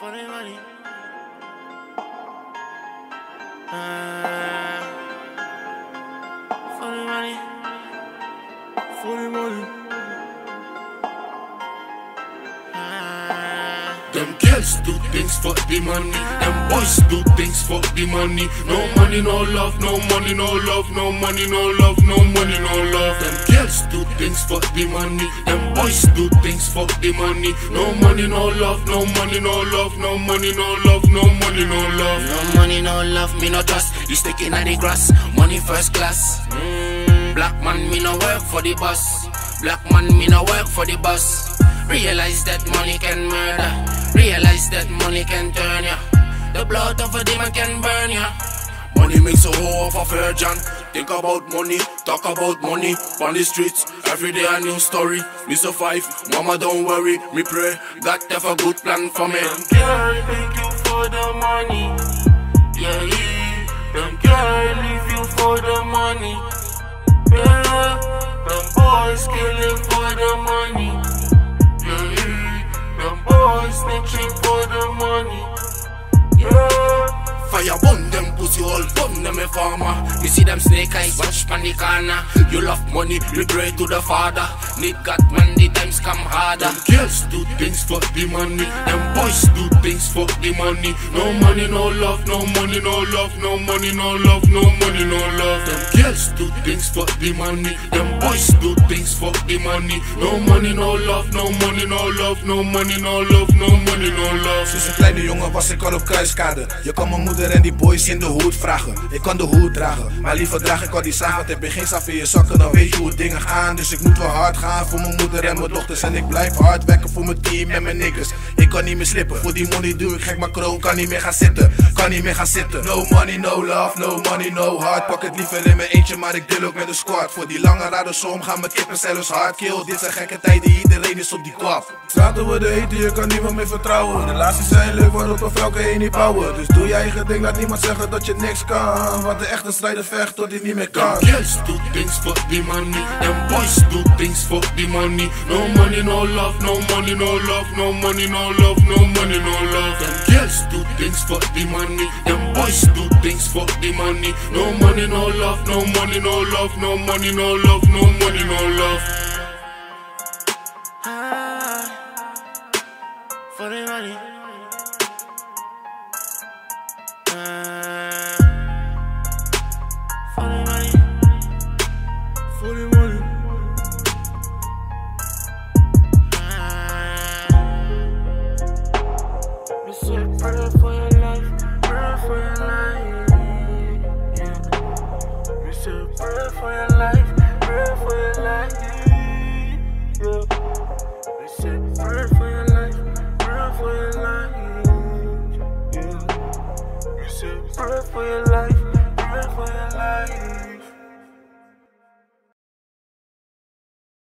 for the money. For the money. For the money. Them girls do things for the money. Them boys do things for the money. No money, no love, no money, no love, no money, no love, no money, no love. Them girls do things for the money. Them boys do things for the money. No money, no love, no money, no love, no money, no love, no money, no love. No money, no love, me no trust. You sticking at the grass, money first class. Black man, me no work for the boss. Black man, me no work for the boss. Realize that money can murder. Realize that money can turn ya. The blood of a demon can burn ya. Money makes a hoe of a virgin. Think about money, talk about money. On the streets, every day a new story. Me survive, mama don't worry. Me pray, God have a good plan for me. Them girl thank you for the money. Yeah, yeah. Them girl leave you for the money. Yeah. Them boys killing for the money. Yeah, yeah. Them boys snitching for the money. Yeah. Fire burn them pussy all, burn them a farmer. You see them snake eyes, watch pan the corner. You love money, we pray to the Father. Need God when the times come harder. Them girls do things for the money. Them boys do things for the money. No money, no love, no money, no love, no money, no love, no money, no love. Them girls do things for the money. Them boys do things for the money. No money, no love, no money, no love, no money, no love, no money, no love. Sinds een kleine jongen was ik al op kruiskade. Je kan mijn moeder en die boys in de hoed vragen. Ik kan de hoed dragen, maar liever draag ik al die zaag. Want heb je geen zaf in je zakken, dan weet je hoe dingen gaan. Dus ik moet wel hard gaan voor mijn moeder en mijn dochters. En ik blijf hard werken voor mijn team en mijn niggas. Ik kan niet meer slippen, voor die money doe ik gek, maar kroon kan niet meer gaan zitten. Kan niet meer gaan zitten. No money, no love, no money, no heart. Pak het liever in mijn eentje, maar ik deel ook met een squad. Voor die lange rare som gaan mijn kippen zelfs hard kill. Dit zijn gekke tijden, iedereen is op die kwap. Straten worden heten, je kan niemand meer vertrouwen. Relaties zijn leuk, waarop een vrouw kan je niet bouwen. Dus doe je eigen ding, laat niemand zeggen dat je niks kan. Want de echte strijder vecht tot hij niet meer kan. Them girls do things for the money. Them boys do things for the money. No money, no love, no money, no love, no money, no love, no money, no love. Them girls do things for the money. Them boys do things for the money. No money, no love, no money, no love, no money, no love, no money, no love. For the money. For the money. For the money. We say pray for your life, pray for your life. Yeah. We say pray for your life, pray for your life. Yeah. We say pray for your life, pray for your life. Yeah. We say pray for your life, pray for your life.